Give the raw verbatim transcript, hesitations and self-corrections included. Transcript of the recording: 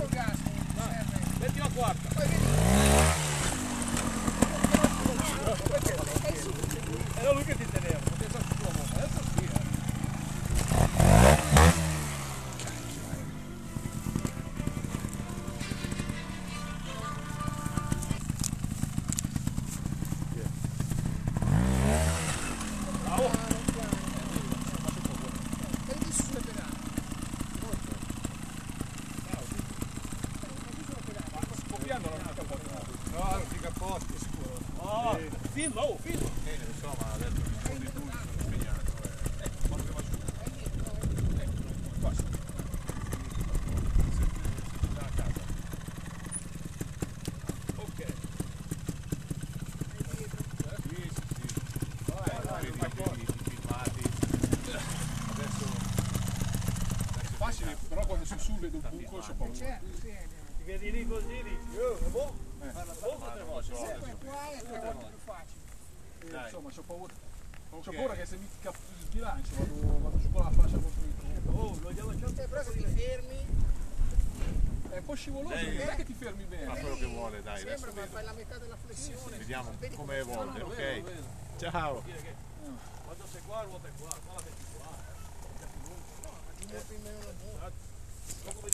il gas, metti la quarta. poi vedi. Era lui che ti teneva, non pensa su tua moto, adesso sì, eh. Bravo! Prendi sulle pedane. Scoppiando non è capotto. No, non si cappotti, sicuro. Ah, filma, oh, filma! Bene, insomma, adesso un po' di tutti sono impegnato. Eh, guarda va su. Ok. Sì, sì, sì. Vedi i filmati. Adesso... Facile, però quando si su vedo un buco c'ho paura. Certo, sì. Ti vedi lì così, dici, oh, è buono? Parla poco tre volte. Sempre qua è tre volte più facile. Eh, insomma, c'ho paura. C'ho Ok. paura che se mi cap- sbilancio vado, vado su con la fascia contro il tronco. Oh, lo andiamo a Eh, però se ti fermi, È un po' scivoloso, Lei- non è che ti fermi bene. Fa quello che vuole, dai, adesso sembra, ma vedo. fai la metà della flessione. Vediamo Vedi come come evolve, Lo ok? vedo, lo vedo. Ciao! Dire che quando sei qua, ruota è qua, qua la metti qua, eh. ti muovi in meno la moto. Dopo